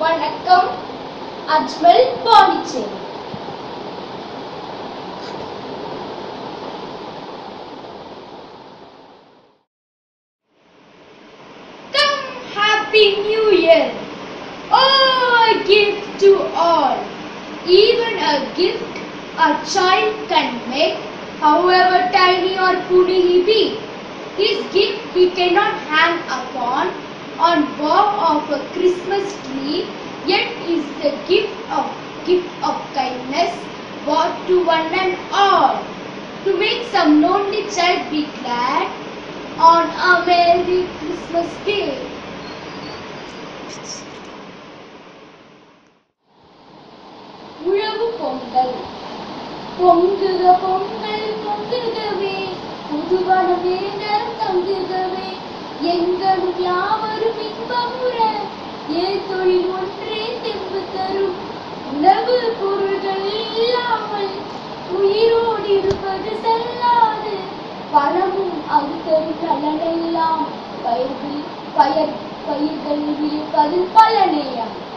வணக்கம். Ajmal Pondicherry. Come, Happy New Year! Oh, a gift to all. Even a gift a child can make, however tiny or puny he be. His gift he cannot hang upon on bough of a Christmas tree, yet is the gift of kindness brought to one and all, to make some lonely child be glad on a merry Christmas day. உழவு பொங்கல். பொங்குக பொங்கல் பொங்குகவே, புதுவனமே நலம் தங்குகவே, எங்களும் யாவரும் இன்பமுற, ஏன் தொழில் ஒன்றே தெம்பு தரும். உணவு பொருள்கள் இல்லாமல் உயிரோடு இருப்பது செல்லாது, பணமும் அது தரும் நலனெல்லாம் பயிர்கள் விளைப்பது பலனேயாம்.